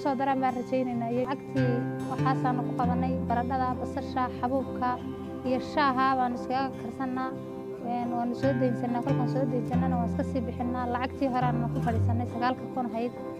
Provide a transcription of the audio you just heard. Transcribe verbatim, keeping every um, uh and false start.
soo daraan baan rajaynayna lacagtii waxaasaan ku qabanay baradhada basasha xabuubka iyo shaaha baan iskaga karsanaa waan soo deynsanaa kolkaan soo deynsanana waan iska sii bixinaa lacagtii hore aan ku fadhiisanay sagaalka kun ahayd